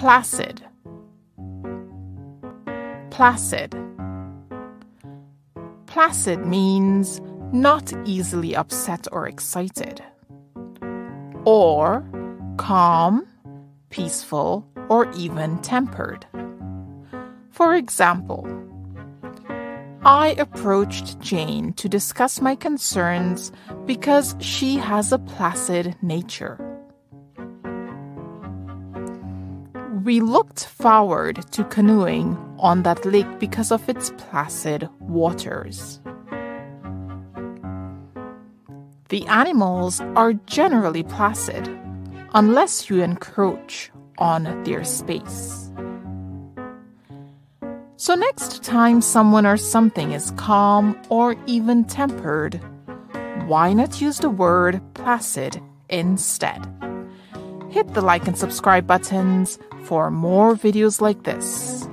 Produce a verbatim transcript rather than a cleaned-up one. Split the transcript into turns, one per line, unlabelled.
Placid. Placid. Placid means not easily upset or excited, or calm, peaceful, or even tempered. For example, I approached Jane to discuss my concerns because she has a placid nature. We looked forward to canoeing on that lake because of its placid waters. The animals are generally placid unless you encroach on their space. So next time someone or something is calm or even tempered, why not use the word placid instead? Hit the like and subscribe buttons for more videos like this.